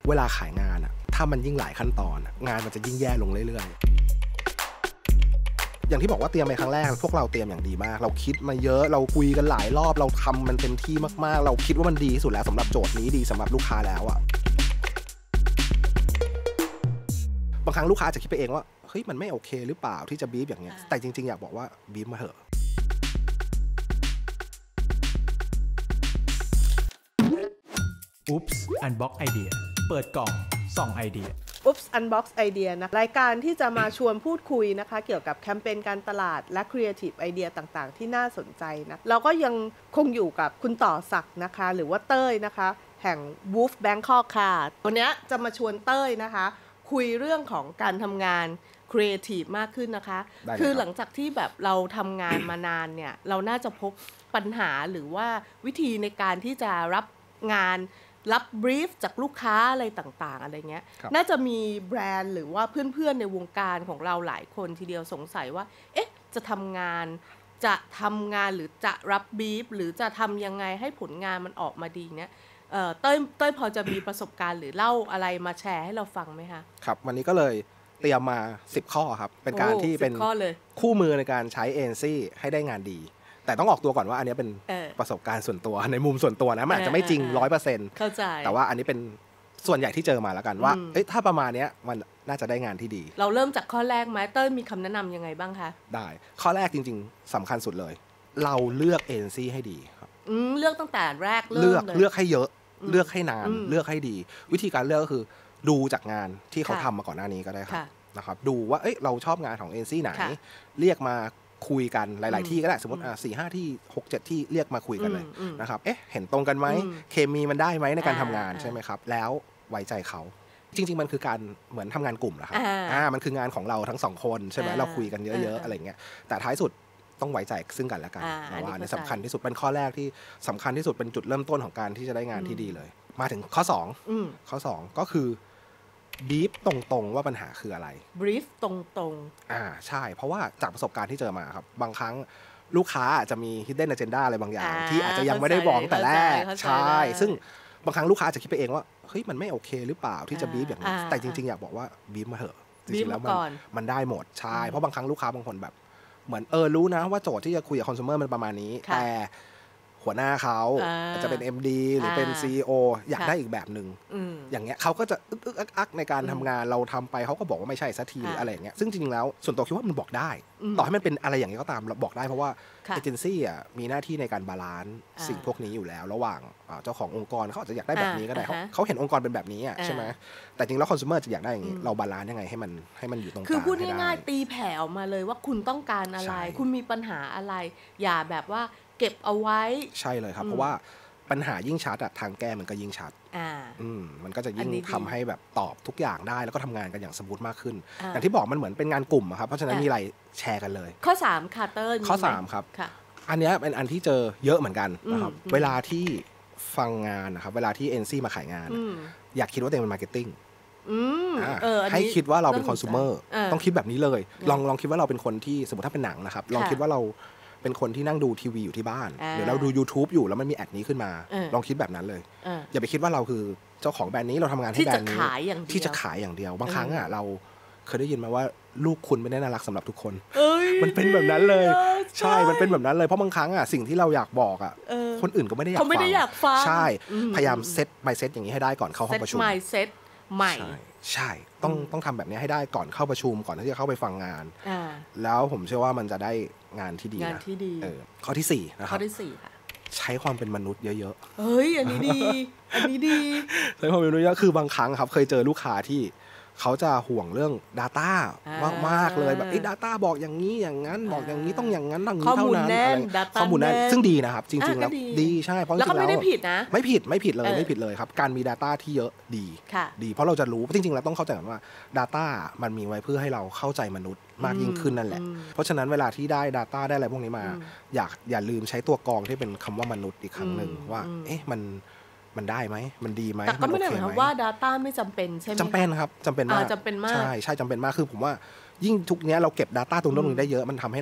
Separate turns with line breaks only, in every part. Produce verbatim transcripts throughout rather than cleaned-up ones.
เวลาขายงานอะถ้ามันยิ่งหลายขั้นตอนงานมันจะยิ่งแย่ลงเรื่อยๆอย่างที่บอกว่าเตรียมไปครั้งแรกพวกเราเตรียมอย่างดีมากเราคิดมาเยอะเราคุยกันหลายรอบเราทำมันเต็มที่มากๆเราคิดว่ามันดีที่สุดแล้วสำหรับโจทย์นี้ดีสำหรับลูกค้าแล้วอะบางครั้งลูกค้าจะคิดไปเองว่าเฮ้ยมันไม่โอเคหรือเปล่าที่จะบีฟอย่างเงี้ยแต่จริงๆอยากบอกว่าบีฟมาเถอะ
อุ๊ปส์อันบ็อกไอเดียเปิดกล่องส่องไอเดีย
อุ๊ปส์ Unbox ไอเดียนะรายการที่จะมาชวนพูดคุยนะคะเกี่ยวกับแคมเปญการตลาดและ Creative ไอเดียต่างๆที่น่าสนใจนะเราก็ยังคงอยู่กับคุณต่อศักดิ์นะคะหรือว่าเต้ยนะคะแห่ง Wolf Bangkok ค่ะวันนี้จะมาชวนเต้ยนะคะคุยเรื่องของการทำงาน Creative มากขึ้นนะคะคือหลังจากที่แบบเราทำงานมานานเนี่ยเราน่าจะพบปัญหาหรือว่าวิธีในการที่จะรับงานรับบรีฟจากลูกค้าอะไรต่างๆอะไรเงี้ยน่าจะมีแบรนด์หรือว่าเพื่อนๆในวงการของเราหลายคนทีเดียวสงสัยว่าเอ๊ะจะทำงานจะทำงานหรือจะรับบรีฟหรือจะทำยังไงให้ผลงานมันออกมาดีเนี่ยเอ่อเต้ยเต้ยพอจะมีประสบการณ์หรือเล่าอะไรมาแชร์ให้เราฟังไหมคะ
ครับวันนี้ก็เลยเตรียมมาสิบข้อครับเป็นการที่เป็นคู่มือในการใช้เอเจนซี่ให้ได้งานดีแต่ต้องออกตัวก่อนว่าอันนี้เป็นประสบการณ์ส่วนตัวในมุมส่วนตัวนะมันอาจจะไม่จริง ร้อยเปอร์เซ็นต์
เข้าใจ
แต่ว่าอันนี้เป็นส่วนใหญ่ที่เจอมาแล้วกันว่าเอ้ยถ้าประมาณนี้มันน่าจะได้งานที่ดี
เราเริ่มจากข้อแรกไหมเต้ยมีคำแนะนำยังไงบ้างคะ
ได้ข้อแรกจริงๆสำคัญสุดเลยเราเลือกเอเจนซี่ให้ดีครับ
เลือกตั้งแต่แรก
เลือกเลือกให้เยอะเลือกให้นานเลือกให้ดีวิธีการเลือกก็คือดูจากงานที่เขาทำมาก่อนหน้านี้ก็ได้ครับนะครับดูว่าเอ้ยเราชอบงานของเอเจนซี่ไหนเรียกมาคุยกันหลายๆที่ก็ได้สมมติอ่ะสี่ห้าที่หกเจ็ดที่เรียกมาคุยกันเลยนะครับเอ๊ะเห็นตรงกันไหมเคมีมันได้ไหมในการทำงานใช่ไหมครับแล้วไว้ใจเขาจริงๆมันคือการเหมือนทำงานกลุ่มนะครับอ่ามันคืองานของเราทั้งสองคนใช่ไหมเราคุยกันเยอะๆอะไรเงี้ยแต่ท้ายสุดต้องไว้ใจซึ่งกันและกันนะว่านี่สำคัญที่สุดเป็นข้อแรกที่สำคัญที่สุดเป็นจุดเริ่มต้นของการที่จะได้งานที่ดีเลยมาถึงข้อสองข้อสองก็คือบีฟตรงๆว่าปัญหาคืออะไร
บรีฟตรง
ๆอ่าใช่เพราะว่าจากประสบการณ์ที่เจอมาครับบางครั้งลูกค้าจะมี hidden agenda อะไรบางอย่างที่อาจจะยังไม่ได้บอกแต่แรกใช่ซึ่งบางครั้งลูกค้าจะคิดไปเองว่าเฮ้ยมันไม่โอเคหรือเปล่าที่จะบีฟอย่างนี้แต่จริงๆอยากบอกว่าบีฟมาเถอะจริงๆแล้วมันมันได้หมดใช่เพราะบางครั้งลูกค้าบางคนแบบเหมือนเออรู้นะว่าโจทย์ที่จะคุยกับคอน sumer มันประมาณนี้แต่หัวหน้าเขาจะเป็น เอ็ม ดี หรือเป็น ซี อี โอ อยากได้อีกแบบนึงอย่างเงี้ยเขาก็จะอึกอึกอักในการทำงานเราทำไปเขาก็บอกว่าไม่ใช่สักทีหรืออะไรอย่างเงี้ยซึ่งจริงๆแล้วส่วนตัวคิดว่ามันบอกได้ต่อให้มันเป็นอะไรอย่างนี้ก็ตามเราบอกได้เพราะว่าเอเจนซี่อ่ะมีหน้าที่ในการบาลานซ์สิ่งพวกนี้อยู่แล้วระหว่างเจ้าขององค์กรเขาอาจจะอยากได้แบบนี้ก็ได้เขาเขาเห็นองค์กรเป็นแบบนี้อ่ะใช่ไหมแต่จริงแล้วคอน sumer จะอยากได้อย่างนี้เราบาลานซ์ยังไงให้มันให้มันอยู่ตรงกลาง
คือพูดง่ายๆตีแผ่ออกมาเลยว่าคุณต้องการอะไรคุณมีปัญหาอะไรอย่าแบบว่าเก็บเอาไว้
ใช่เลยครับเพราะว่าปัญหายิ่งชัดทางแก้มันก็ยิ่งชัด
อ่า
อืมมันก็จะยิ่งทำให้แบบตอบทุกอย่างได้แล้วก็ทำงานกันอย่างสมูทมากขึ้นอย่างที่บอกมันเหมือนเป็นงานกลุ่มครับเพราะฉะนั้นมีอะไรแชร์กันเลย
ข้อสามค่ะเติ้ล
ข้อสามครับอันนี้เป็นอันที่เจอเยอะเหมือนกันนะครับเวลาที่ฟังงานนะครับเวลาที่เอ็นซีมาขายงานอยากคิดว่าตัวเองเป็นมาร์เก็ตติ้งให้คิดว่าเราเป็นคอน sumer ต้องคิดแบบนี้เลยลองลองคิดว่าเราเป็นคนที่สมมติถ้าเป็นหนังนะครับลองคิดว่าเราเป็นคนที่นั่งดูทีวีอยู่ที่บ้านหรือเราดู YouTube อยู่แล้วมันมีแอดนี้ขึ้นมาลองคิดแบบนั้นเลยอย่าไปคิดว่าเราคือเจ้าของแบรนด์นี้เราทำงานให้แบรนด์นี้ที่จะขายอย่างเดียวบางครั้งอ่ะเราเคยได้ยินมาว่าลูกคุณไม่ได้น่ารักสำหรับทุกคนมันเป็นแบบนั้นเลยใช่มันเป็นแบบนั้นเลยเพราะบางครั้งอ่ะสิ่งที่เราอยากบอกอ่ะคนอื่นก็ไม่ได้อยากฟังใช่พยายามเซต mindset อย่างนี้ให้ได้ก่อนเข้าห้องประชุม
mindset ใหม่
ใช่ต้องต้องทำแบบนี้ให้ได้ก่อนเข้าประชุมก่อนที่จะเข้าไปฟังงานแล้วผมเชื่อว่ามันจะได้งานที่ดีนะข้อที่สี่นะครับ
ข้อที่สี่ค่ะ
ใช้ความเป็นมนุษย์เยอะ
ๆเฮ้ยอันนี้ดีอันนี้ดี
ใช้ความเป็นมนุษย์เยอะคือบางครั้งครับเคยเจอลูกค้าที่เขาจะห่วงเรื่อง data มากๆเลยแบบไอ้ data บอกอย่างนี้อย่างนั้นบอกอย่างนี้ต้องอย่างนั้นต้องนี้เท่านั้นข้อมูลแน่นซึ่งดีนะครับจริงๆแล้วดีใช่เพราะจริงๆแล้ว
ไม่ได้ผิดนะ
ไม่ผิดไม่ผิดเลยไม่ผิดเลยครับการมี data ที่เยอะดีดีเพราะเราจะรู้จริงๆแล้วต้องเข้าใจก่อนว่า data มันมีไว้เพื่อให้เราเข้าใจมนุษย์มากยิ่งขึ้นนั่นแหละเพราะฉะนั้นเวลาที่ได้ data ได้อะไรพวกนี้มาอยากอย่าลืมใช้ตัวกรองที่เป็นคำว่ามนุษย์อีกครั้งหนึ่งว่าเอ๊ะมันมันได้ไหมมันดีไหม
แต่ก็ไม่ได้หมายความว่า data ไม่จำเป็นใช่ไหม
จำเป็นครับจำเป็นมาก
จำเป็นมาก
ใช่ใช่จำเป็นมากคือผมว่ายิ่งทุกเนี้ยเราเก็บ data ตรงนู้นได้เยอะมันทำให้เรา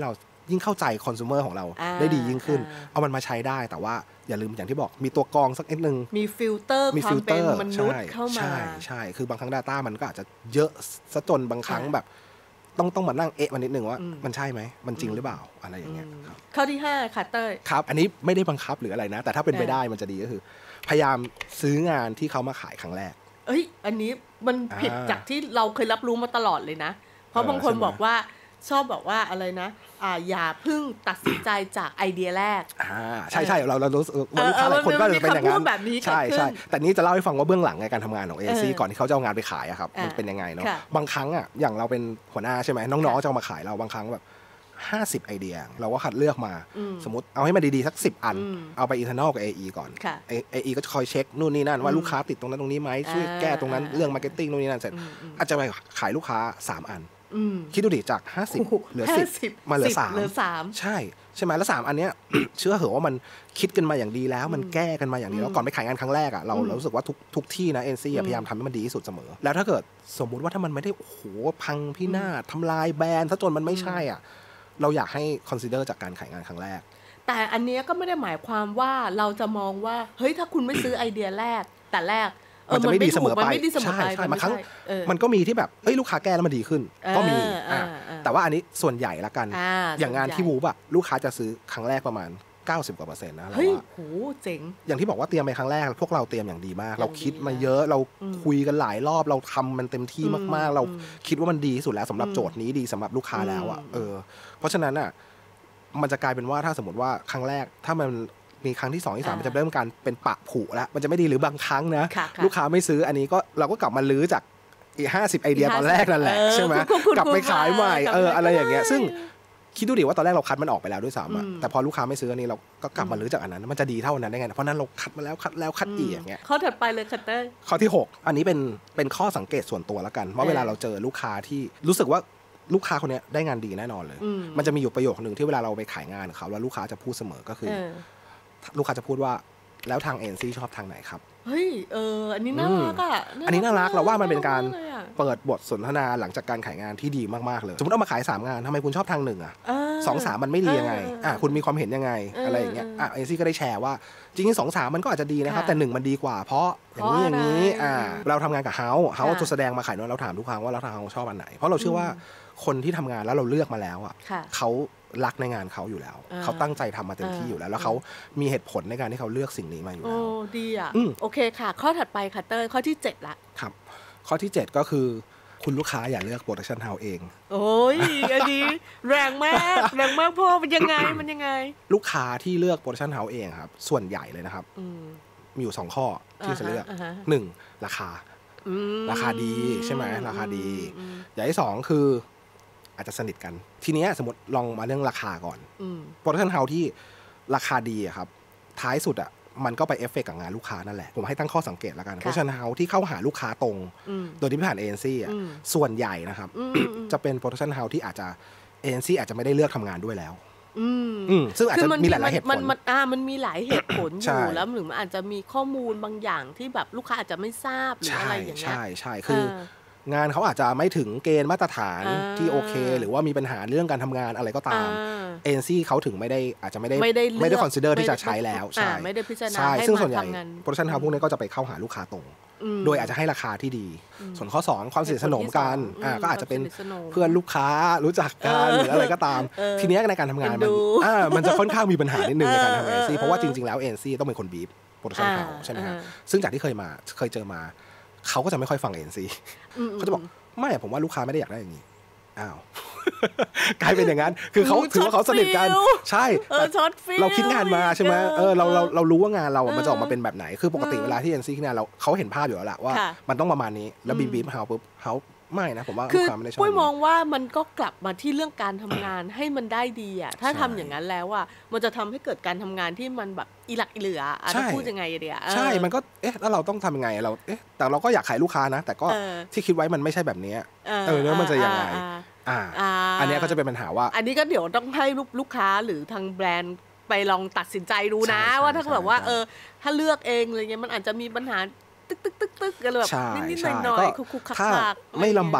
ยิ่งเข้าใจคอน sumer ของเราได้ดียิ่งขึ้นเอามันมาใช้ได้แต่ว่าอย่าลืมอย่างที่บอกมีตัวกรองสักนิดนึง
มีฟิลเตอร์ความเป็นมนุษย์เข้ามา
ใช่ใช่คือบางครั้ง data มันก็อาจจะเยอะซะจนบางครั้งแบบต้องต้องมานั่งเอะมันนิดนึงว่ามันใช่ไหมมันจริงหรือเปล่าอะไรอย่างเงี้ยครับ
ข้อที่ห้าค่ะเต้ย
ครับอันนี้ไม่ได้บังคับหรืออะไรนะแต่ถ้าเป็นไปได้มันจะดีก็คือพยายามซื้องานที่เขามาขายครั้งแรก
เอ้ยอันนี้มันผิดจากที่เราเคยรับรู้มาตลอดเลยนะเพราะบางคนบอกว่าชอบบอกว่าอะไรนะอ่าอย่าเพิ่งตัดสินใจจากไอเดียแรก
อ่าใช่ใช่เราเรารู้ว่าลูกค้าหลายคนก็จะเป็นอย่างนั้นใช่ใช่แต่นี้จะเล่าให้ฟังว่าเบื้องหลังในการทำงานของ เอ ซี ก่อนที่เขาจะเอางานไปขายอะครับมันเป็นยังไงเนาะบางครั้งอะอย่างเราเป็นหัวหน้าใช่ไหมน้องๆจะเอามาขายเราบางครั้งแบบห้าสิบไอเดียเราก็คัดเลือกมาสมมติเอาให้มันดีๆสักสิบอันเอาไป internal กับ เอ อี ก่อน เอ อี ก็จะคอยเช็คนู่นนี่นั่นว่าลูกค้าติดตรงนั้นตรงนี้ไหมช่วยแก้ตรงนั้นเรื่อง marketing นู่นนี่นั่นเสร็จอาจจะไปขายลูกค้าสามอันคิดดูดิจากห้าสิบเหลือสิบมาเหลือสามใช่ใช่ไหมแล้วสามอันเนี้ย เชื่อเหอะว่ามันคิดกันมาอย่างดีแล้วมันแก้กันมาอย่างดีแล้วก่อนไปขายงานครั้งแรกอ่ะเรารู้สึกว่าทุกทุกที่นะ เอ็น ซี พยายามทำให้มันดีที่สุดเสมอแล้วถ้าเกิดสมมุติว่าถ้ามันไม่ได้โอ้โหพังพินาศทำลายแบรนด์ซะจนมันไม่ใช่อ่ะเราอยากให้ consider จากการขายงานครั้งแรก
แต่อันนี้ก็ไม่ได้หมายความว่าเราจะมองว่าเฮ้ยถ้าคุณไม่ซื้อไอเดียแรกแต่แรก
มันจะไม่ดีเสมอไปใช่ใช่บางครั้งมันก็มีที่แบบเอ้ยลูกค้าแก้แล้วมันดีขึ้นก็มีแต่ว่าอันนี้ส่วนใหญ่ละกันอย่างงานที่วูบอะลูกค้าจะซื้อครั้งแรกประมาณเก้าสิบกว่าเปอร์เซ็นต์นะเราว่า
โหเจ๋ง
อย่างที่บอกว่าเตรียมไปครั้งแรกพวกเราเตรียมอย่างดีมากเราคิดมาเยอะเราคุยกันหลายรอบเราทำมันเต็มที่มากๆเราคิดว่ามันดีที่สุดแล้วสำหรับโจทย์นี้ดีสำหรับลูกค้าแล้วอะเออเพราะฉะนั้นอะมันจะกลายเป็นว่าถ้าสมมติว่าครั้งแรกถ้ามันมีครั้งที่สองที่สามมันจะเริ่มการเป็นปะผุแล้วมันจะไม่ดีหรือบางครั้งนะลูกค้าไม่ซื้ออันนี้ก็เราก็กลับมาลื้อจากอีกห้าสิบไอเดียตอนแรกนั่นแหละใช่ไหมกลับไปขายใหม่เอออะไรอย่างเงี้ยซึ่งคิดดูดิว่าตอนแรกเราคัดมันออกไปแล้วด้วยซ้ำอะแต่พอลูกค้าไม่ซื้ออันนี้เราก็กลับมาลื้อจากอันนั้นมันจะดีเท่านั้นได้ไงเพราะนั้นเราคัดมาแล้วคัดแล้วคัดอีกอย่างเงี้ย
ข้อถัดไปเลยคัตเตอร์
ข้อที่หกอันนี้เป็นเป็นข้อสังเกตส่วนตัวแล้วกันว่าเวลาเราเจอลูกค้าที่รู้สึกว่าลูกค้าคนนี้ได้งานดีแน่นอนเลยมันจะมีอยู่ประโยคนึงที่เวลาเราไปขายงานเขาแล้วลูกค้าจะพูดเสมอก็คือลูกค้าจะพูดว่าแล้วทาง เอ็น ซี ชอบทางไหนครับ
เฮ้ยเอออันนี้น่ารักอ่ะ
อันนี้น่ารักเราว่ามันเป็นการเปิดบทสนทนาหลังจากการขายงานที่ดีมากๆเลยสมมติเอามาขายสามงานทำไมคุณชอบทางหนึ่งอ่ะสองสามมันไม่ดียังไงอ่ะคุณมีความเห็นยังไงอะไรอย่างเงี้ยอ่ะ เอ็น ซี ก็ได้แชร์ว่าจริงๆสองสามมันก็อาจจะดีนะครับแต่หนึ่งมันดีกว่าเพราะอย่างนี้อย่างนี้อ่าเราทำงานกับเฮาเฮาตัวแสดงมาขายน้อยเราถามทุกครั้งว่าเราทางเฮาชอบอันไหนเพราะเราเชื่อว่าคนที่ทำงานแล้วเราเลือกมาแล้วอ่ะเขารักในงานเขาอยู่แล้วเขาตั้งใจทำมาเต็มที่อยู่แล้วแล้วเขามีเหตุผลในการที่เขาเลือกสิ่งนี้มาอยู่แล้ว
โอ้ดีอ่ะโอเคค่ะข้อถัดไปค่ะเต้ยข้อที่เจ็ดละ
ครับข้อที่เจ็ดก็คือคุณลูกค้าอย่าเลือกโปรดักชั่นเฮาส์เอง
โอ้ยอันนี้แรงมากแรงมากพ่อมันยังไงมันยังไง
ลูกค้าที่เลือกโปรดักชั่นเฮาส์เองครับส่วนใหญ่เลยนะครับมีอยู่สองข้อที่จะเลือกหนึ่งราคาราคาดีใช่ไหมราคาดีอย่างที่สองคืออาจจะสนิทกันทีนี้สมมติลองมาเรื่องราคาก่อนโปรดักชั่นเฮาส์ที่ราคาดีอะครับท้ายสุดอะมันก็ไปเอฟเฟกต์กับงานลูกค้านั่นแหละผมให้ตั้งข้อสังเกตแล้วกันโปรดักชั่นเฮาส์ที่เข้าหาลูกค้าตรงโดยที่ไม่ผ่านเอเจนซี่อะส่วนใหญ่นะครับจะเป็นโปรดักชั่นเฮาส์ที่อาจจะเอเจนซี่อาจจะไม่ได้เลือกทำงานด้วยแล้วซึ่งอาจจะมีหลายเหตุผล
มันมันอ่ามันมีหลายเหตุผลอยู่แล้วหรือมันอาจจะมีข้อมูลบางอย่างที่แบบลูกค้าอาจจะไม่ทราบหรืออะไรอย่างเงี้ย
ใช่ใช่คืองานเขาอาจจะไม่ถึงเกณฑ์มาตรฐานที่โอเคหรือว่ามีปัญหาเรื่องการทำงานอะไรก็ตามเอเจนซี่เขาถึงไม่ได้อาจจะไม่ได้ไม่ได้คอนซิเดอร์ที่จะใช้แล้วใช่
ไม่ได้พิจารณา
ให้ซึ่งส่วนใหญ่โปรดักชั่นเฮาส์พวกนี้ก็จะไปเข้าหาลูกค้าตรงโดยอาจจะให้ราคาที่ดีส่วนข้อสองความสนิทสนมกันอ่าก็อาจจะเป็นเพื่อนลูกค้ารู้จักกันหรืออะไรก็ตามทีนี้ในการทำงานมันอ่ามันจะค่อนข้างมีปัญหานิดนึงในการทำเอเจนซี่เพราะว่าจริงๆแล้วเอเจนซี่ต้องเป็นคนบีฟโปรดักชั่นเฮาส์ใช่ไหมฮะซึ่งจากที่เคยมาเคยเจอมาเขาก็จะไม่ค่อยฟังเอเจนซี่เขาจะบอกไม่ผมว่าลูกค้าไม่ได้อยากได้อย่างนี้อ้าวกลายเป็นอย่างนั้นคือเขาถือว่าเขาสนิทกันใช่เราคิดงานมาใช่ไหมเออเราเราเรารู้ว่างานเรามันจะออกมาเป็นแบบไหนคือปกติเวลาที่เอ็นซีคิดงานเราเขาเห็นภาพอยู่แล้วแหละว่ามันต้องประมาณนี้แล้วบีบบีบเฮาปุ๊บเฮาไม่นะผมว่าลูกค้าไม่ได้ชอบ
ปุ้ยมองว่ามันก็กลับมาที่เรื่องการทำงานให้มันได้ดีอ่ะถ้าทำอย่างนั้นแล้วอ่ะมันจะทำให้เกิดการทำงานที่มันแบบอีหลักอีเหลืออาจจะพูดยังไงเดีย
ใช่มันก็เอ๊ะแล้วเราต้องทำยังไงเราเอ๊ะแต่เราก็อยากขายลูกค้านะแต่ก็ที่คิดไว้มันไม่ใช่แบบนี้เออแล้วมันจะยังไงอ่าอันนี้ก็จะเป็นปัญหาว่า
อันนี้ก็เดี๋ยวต้องให้ลูกค้าหรือทางแบรนด์ไปลองตัดสินใจดูนะว่าถ้าแบบว่าเออถ้าเลือกเองอะไรเงี้ยมันอาจจะมีปัญหาตึ๊กตึ๊กตึ๊กตึ๊กอะไรแบบนิดๆหน่อยๆคุกๆคักๆ
ถ้าไม่ลำบาก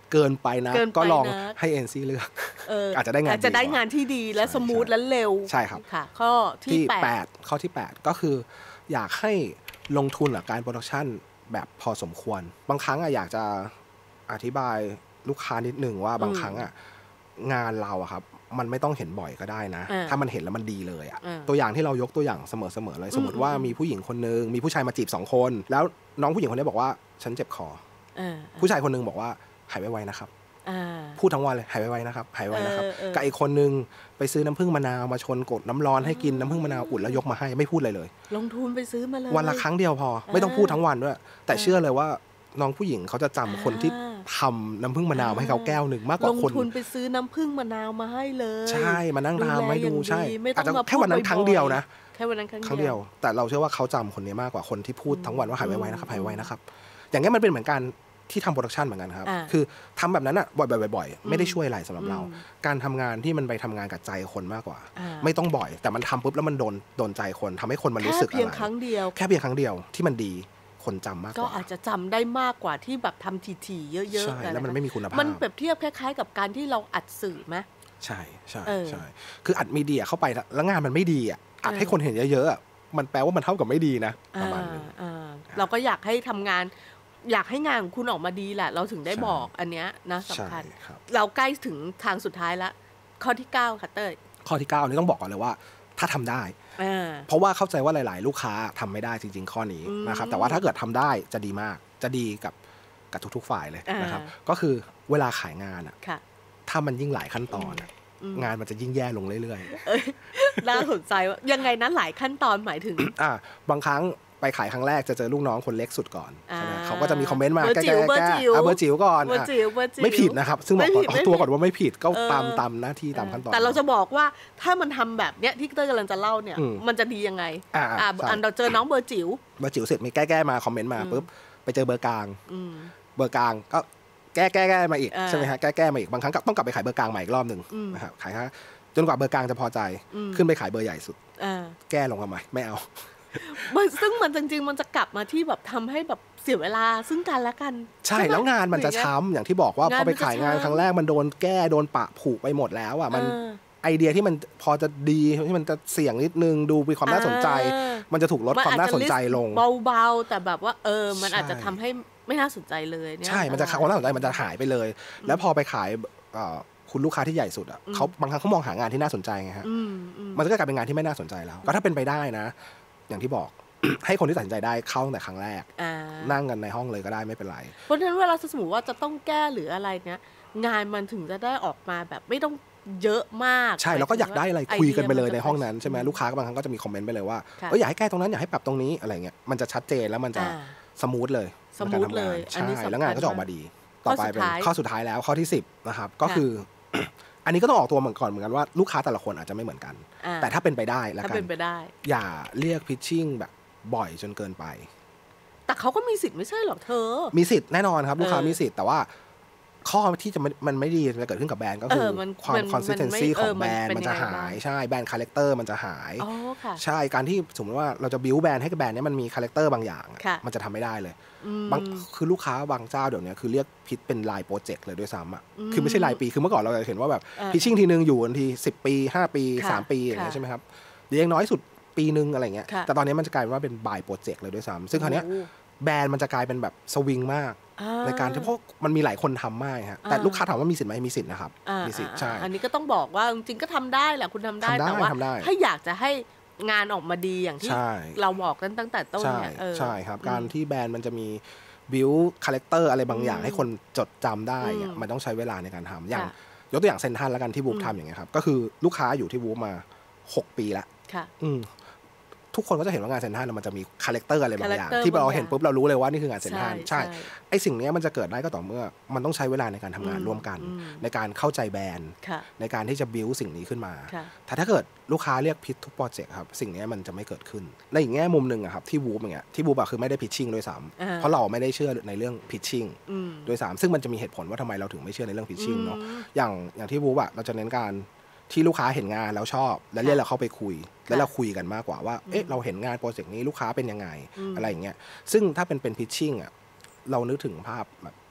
เกินไปนะก็ลองให้ เอ็น ซี เลือกอาจจะได้งาน
อาจจะได้งานที่ดีและสมูทและเร็ว
ใช่ครับ
ค่ะข้อที่แปด
ข้อที่แปดก็คืออยากให้ลงทุนกับการโปรดักชันแบบพอสมควรบางครั้งอะอยากจะอธิบายลูกค้านิดนึงว่าบางครั้งอะงานเราอะครับมันไม่ต้องเห็นบ่อยก็ได้นะถ้ามันเห็นแล้วมันดีเลยอะตัวอย่างที่เรายกตัวอย่างเสมอๆเลยสมมติว่ามีผู้หญิงคนนึงมีผู้ชายมาจีบสองคนแล้วน้องผู้หญิงคนนี้บอกว่าฉันเจ็บคอผู้ชายคนนึงบอกว่าหายไวๆนะครับพูดทั้งวันเลยหายไวๆนะครับหายไวนะครับกับอีกคนนึงไปซื้อน้ำผึ้งมะนาวมาชนกดน้ำร้อนให้กินน้ำผึ้งมะนาวอุ่นแล้วยกมาให้ไม่พูดอะไรเลย
ลงทุนไปซื้อมาเลย
วันละครั้งเดียวพอไม่ต้องพูดทั้งวันด้วยแต่เชื่อเลยว่าน้องผู้หญิงเขาจะจำคนที่ทำน้ำผึ้งมะนาวให้เขาแก้วหนึ่งมากกว่าคน
ลงทุนไปซื้อน้ำผึ้งมะนาวมาให้เลย
ใช่มานั่งทำให้ดูใช่อาจจะแค่วันนั้นครั้งเดียวนะ
แค่วันนั้นครั้ง
เดียวแต่เราเชื่อว่าเขาจำคนนี้มากกว่าคนที่พูดทั้งวันว่าหายไวๆนะครับหายไวๆนะครับอย่างนี้มันเป็นเหมือนกันที่ทำโปรดักชันเหมือนกันครับคือทำแบบนั้นอ่ะบ่อยๆๆไม่ได้ช่วยอะไรสำหรับเราการทำงานที่มันไปทำงานกับใจคนมากกว่าไม่ต้องบ่อยแต่มันทำปุ๊บแล้วมันโดนโดนใจคนทำให้คนมันรู้สึกอะไร
แค่เพียงครั้งเดียว
แค่เพียงครั้งเดียวที่มันดีคนจำมากกว่า
ก็อาจจะจำได้มากกว่าที่แบบทำถี่ๆเยอะๆ
ใช่แล้วมันไม่มีคุณภาพ
มันเปรียบเทียบคล้ายๆกับการที่เราอัดสื่อไหม
ใช่ใช่ใช่คืออัดมีเดียเข้าไปแล้วงานมันไม่ดีอ่ะอัดให้คนเห็นเยอะๆมันแปลว่ามันเท่ากับไม่ดีนะประมาณนึง
เราก็อยากให้ทำงานอยากให้งานของคุณออกมาดีแหละเราถึงได้บอกอันเนี้ยนะสำคัญเราใกล้ถึงทางสุดท้ายแล้วข้อที่เก้าค่ะเต้ย
ข้อที่เก้านี่ต้องบอกก่อนเลยว่าถ้าทำได้เพราะว่าเข้าใจว่าหลายๆลูกค้าทำไม่ได้จริงๆข้อนี้นะครับแต่ว่าถ้าเกิดทำได้จะดีมากจะดีกับกับทุกๆฝ่ายเลยนะครับก็คือเวลาขายงานอ่ะถ้ามันยิ่งหลายขั้นตอนงานมันจะยิ่งแย่ลงเรื่อย
ๆน่าสนใจว่ายังไงนะหลายขั้นตอนหมายถึง
อ่าบางครั้งไปขายครั้งแรกจะเจอลูกน้องคนเล็กสุดก่อนใช่ไหมเขาก็จะมีคอมเมนต์มาแก้แก้
เบอร์จิ๋ว
เบอร์จิ๋วก่อนไม่ผิดนะครับซึ่งบอกเอาตัวก่อนว่าไม่ผิดก็ตามตามหน้าที่ตามขั้นตอน
แต่เราจะบอกว่าถ้ามันทำแบบเนี้ยที่เต้ยกำลังจะเล่าเนี่ยมันจะดียังไงอ่าอันเราเจอน้องเบอร์จิ๋ว
เบอร์จิ๋วเสร็จมีแก้แก้มาคอมเมนต์มาปุ๊บไปเจอเบอร์กลางเบอร์กลางก็แก้แก้แก้มาอีกใช่ไหมฮะแก้แก้มาอีกบางครั้งต้องกลับไปขายเบอร์กลางใหม่อีกรอบหนึ่งนะครับขายฮะจนกว่าเบอร์กลางจะพอใจขึ้นไปขายเบอร์ใหญ่สุดแก้ลงมาใหม่ไม่เอา
ซึ่งมันจริงๆมันจะกลับมาที่แบบทำให้แบบเสียเวลาซึ่งกันและกัน
ใช่แล้วงานมันจะช้ำอย่างที่บอกว่าพอไปขายงานครั้งแรกมันโดนแก้โดนปะผูกไปหมดแล้วอ่ะมันไอเดียที่มันพอจะดีที่มันจะเสี่ยงนิดนึงดูมีความน่าสนใจมันจะถูกลดความน่าสนใจลง
เบาๆแต่แบบว่าเออมันอาจจะทำให้ไม่น่าสนใจเลย
ใช่มันจะความน่าสนใจมันจะหายไปเลยแล้วพอไปขายคุณลูกค้าที่ใหญ่สุดอ่ะเขาบางครั้งเขามองหางานที่น่าสนใจไงฮะมันก็กลายเป็นงานที่ไม่น่าสนใจแล้วก็ถ้าเป็นไปได้นะอย่างที่บอก ให้คนที่ตัดสินใจได้เข้าตั้งแต่ครั้งแรกนั่งกันในห้องเลยก็ได้ไม่เป็นไร
เพราะฉะนั้นเวลาสมมติว่าจะต้องแก้หรืออะไรเนี้ยงานมันถึงจะได้ออกมาแบบไม่ต้องเยอะมาก
ใช่แล้วก็อยากได้อะไรคุยกันไปเลยในห้องนั้นใช่ไหมลูกค้าบางครั้งก็จะมีคอมเมนต์ไปเลยว่าเอออยากให้แก้ตรงนั้นอยากให้ปรับตรงนี้อะไรเงี้ยมันจะชัดเจนแล้วมันจะสมูทเลย
สมูทเลย
ใช่แล้วงานก็จะออกมาดีต่อไปเป็นข้อสุดท้ายแล้วข้อที่สิบนะครับก็คืออันนี้ก็ต้องออกตัวเหมือนก่อนเหมือนกันว่าลูกค้าแต่ละคนอาจจะไม่เหมือนกันแต่ถ้าเป็นไปได้แล้วกันอย่าเรียกพิชชิ่งแบบบ่อยจนเกินไป
แต่เขาก็มีสิทธิ์ไม่ใช่หรอกเธอ
มีสิทธิ์แน่นอนครับลูกค้ามีสิทธิ์แต่ว่าข้อที่จะมันไม่ดีจะเกิดขึ้นกับแบรนด์ก็คือความ consistency ของแบรนด์มันจะหายใช่แบรนด์คาแรคเตอร์มันจะหายใช่การที่สมมติว่าเราจะบิวแบรนด์ให้กับแบรนด์นี้มันมีคาแรคเตอร์บางอย่างมันจะทำไม่ได้เลยบางคือลูกค้าบางเจ้าเดี๋ยวนี้คือเรียกพิชเป็นรายโปรเจกต์เลยด้วยซ้ำอ่ะคือไม่ใช่รายปีคือเมื่อก่อนเราจะเห็นว่าแบบพิชชิ่งทีนึงอยู่ทีสิบปีห้าปีสามปีอย่างเงี้ยใช่ไหมครับเดี๋ยวอย่างน้อยสุดปีนึงอะไรเงี้ยแต่ตอนนี้มันจะกลายเป็นว่าเป็นบายโปรเจกต์เลยด้วยซ้ำซึ่งคราวนี้แบรนด์มันจะกลายเป็นแบบสวิงมากในการที่เพราะมันมีหลายคนทำมากฮะแต่ลูกค้าถามว่ามีสิทธิ์ไหมมีสิทธิ์นะครับมีสิทธิ์ใช่
อันนี้ก็ต้องบอกว่าจริงๆก็ทำได้แหละคุณทำได้แต่ว่าถ้าอยากจะให้งานออกมาดีอย่างที่เราบอกกันตั้งแต่ต้นเนี่ย
ใช่ครับการที่แบรนด์มันจะมีบิวคาแรคเตอร์อะไรบางอย่างให้คนจดจำได้มันต้องใช้เวลาในการทำอย่างยกตัวอย่างเซ็นทรัลแล้วกันที่บู๊ทำอย่างเงี้ยครับก็คือลูกค้าอยู่ที่บู๊มาหกปีแล้วทุกคนก็จะเห็นว่างานเซ็นทรัลมันจะมีคาแรคเตอร์อะไรบางอย่างที่เราเห็นปุ๊บเรารู้เลยว่านี่คืองานเซ็นทรัลใช่ไอสิ่งนี้มันจะเกิดได้ก็ต่อเมื่อมันต้องใช้เวลาในการทำงานร่วมกันในการเข้าใจแบรนด์ในการที่จะบิวสิ่งนี้ขึ้นมาแต่ถ้าเกิดลูกค้าเรียกพิชทุกโปรเจกต์ครับสิ่งนี้มันจะไม่เกิดขึ้นในอีกแง่มุมนึงครับที่วูบอย่างเงี้ยที่วูบอะคือไม่ได้พิชชิ่งด้วยซ้ำเพราะเราไม่ได้เชื่อในเรื่องพิชชิ่งด้วยซ้ำซึ่งมันจะมีเหตุผลว่าทำไมเราถึงไม่เชื่อในเรื่องพิชชิ่งเนาะอย่างอย่างที่วูบอะเราจะเน้นการที่ลูกค้าเห็นงานแล้วชอบแล้วเรียกเราเข้าไปคุยแล้วเราคุยกันมากกว่าว่าเอ๊ะเราเห็นงานโปรเจกต์นี้ลูกค้าเป็นยังไงอะไรอย่างเงี้ยซึ่งถ้าเป็นเป็นพิชชิ่งอ่ะเรานึกถึงภาพแบบ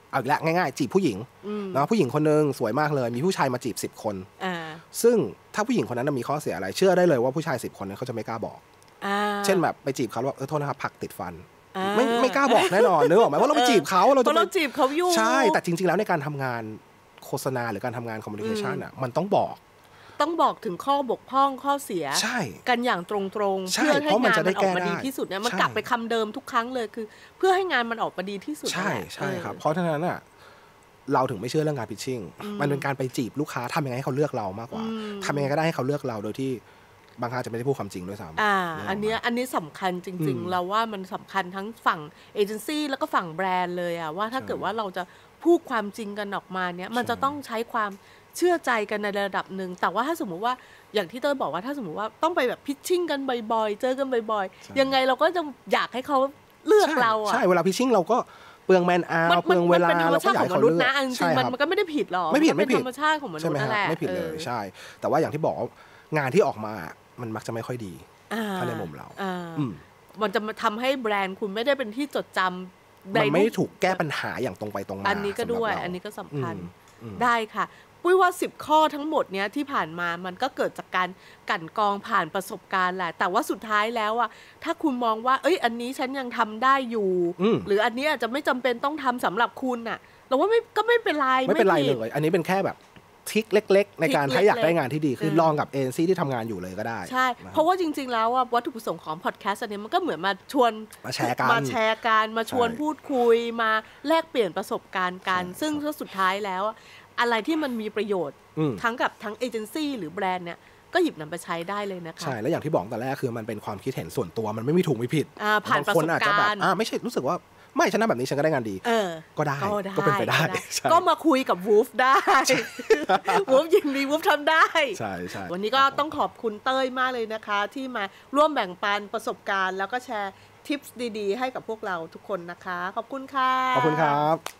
เอาอีกแล้วง่ายๆจีบผู้หญิงเนาะผู้หญิงคนนึงสวยมากเลยมีผู้ชายมาจีบสิบคนซึ่งถ้าผู้หญิงคนนั้นมีข้อเสียอะไรเชื่อได้เลยว่าผู้ชายสิบคนนั้นเขาจะไม่กล้าบอกเช่นแบบไปจีบเขาว่าเออโทษนะครับผักติดฟันไม่ไม่กล้าบอกแน่นอนนึกออกไหมว่าเราไปจีบเขาเราจะ
เราจีบเขาอยู่
ใช่แต่จริงๆแล้วในการทำงานโฆษณาหรือการทำงานคอมมิวนิเคชันอ่ะมันต้องบอก
ต้องบอกถึงข้อบกพร่องข้อเสียกันอย่างตรงๆเพื่อให้งานมันออกมาดีที่สุดเนี่ยมันกลับไปคำเดิมทุกครั้งเลยคือเพื่อให้งานมันออกมาดีที่สุด
ใช่ใช่ครับเพราะฉะนั้นอ่ะเราถึงไม่เชื่อเรื่องการพิชชิ่งมันเป็นการไปจีบลูกค้าทำยังไงให้เขาเลือกเรามากกว่าทำยังไงก็ได้ให้เขาเลือกเราโดยที่บางครั้งจะไม่ได้พูดความจริงด้วยซ้ำ
อ่าอันนี้อันนี้สำคัญจริงๆเราว่ามันสำคัญทั้งฝั่งเอเจนซี่แล้วก็ฝั่งแบรนด์เลยอ่ะว่าถ้าเกิดว่าเราจะพูดความจริงกันออกมาเนี้ยมันจะต้องใช้ความเชื่อใจกันในระดับหนึ่งแต่ว่าถ้าสมมุติว่าอย่างที่เต้ยบอกว่าถ้าสมมุติว่าต้องไปแบบพิชชิ่งกันบ่อยๆเจอกันบ่อยๆยังไงเราก็จะอยากให้เขาเลือกเราอ่ะ
ใช่เวลาพิชชิ่งเราก็เปลืองแมนอาร์เปลืองเวลา
เราก็อยากให้เขาเลือกนะจริงๆมันก็ไม่ได้ผิดหรอก
ไม่ผิดไม่ผิด
ธรรมชาติของมนุษย์นั่นแหละ
ไม่ผิดเลยใช่แต่ว่าอย่างที่บอกงานที่ออกมามันมักจะไม่ค่อยดีถ้าในมุมเรา
มันจะมาทำให้แบรนด์คุณไม่ได้เป็นที่จดจำ
มันไม่ถูกแก้ปัญหาอย่างตรงไปตรงมา
อันนี้ก็ด้วยอันนี้ก็สำคัญได้ค่ะปุ้ยว่าสิบข้อทั้งหมดเนี้ยที่ผ่านมามันก็เกิดจากการกั่นกรองผ่านประสบการณ์แหละแต่ว่าสุดท้ายแล้วอ่ะถ้าคุณมองว่าเอ้ยอันนี้ฉันยังทำได้อยู่หรืออันนี้อาจจะไม่จำเป็นต้องทำสำหรับคุณอ่ะเราว่าไม่ก็ไม่เป็นไร
ไม่เป็นไรเลยอันนี้เป็นแค่แบบทิกเล็กๆในการถ้าอยากได้งานที่ดีคือลองกับเอเจนซี่ที่ทำงานอยู่เลยก็ได้
ใช่เพราะว่าจริงๆแล้ววัตถุประสงค์ของพอดแคสต์อันนี้มันก็เหมือนมาชวน
มาแชร์กัน
มาแชร์กันมาชวนพูดคุยมาแลกเปลี่ยนประสบการณ์กันซึ่งสุดท้ายแล้วอะไรที่มันมีประโยชน์ทั้งกับทั้งเอเจนซี่หรือแบรนด์เนี่ยก็หยิบนำไปใช้ได้เลยนะคะ
ใช่แล้วอย่างที่บอกแต่แรกคือมันเป็นความคิดเห็นส่วนตัวมันไม่มีถูกไม่ผิด
ผ่านประสบการณ์
ไม่ใช่รู้สึกว่าไม่ฉันทำแบบนี้ฉันก็ได้งานดีก็ได้ก็เป็นไปได้
ก็มาคุยกับวูฟได้วูฟยินดีวูฟทำได้
ใช่ใช่
วันนี้ก็ต้องขอบคุณเต้ยมากเลยนะคะที่มาร่วมแบ่งปันประสบการณ์แล้วก็แชร์ทิปส์ดีๆให้กับพวกเราทุกคนนะคะขอบคุณค่ะ
ขอบคุณครับ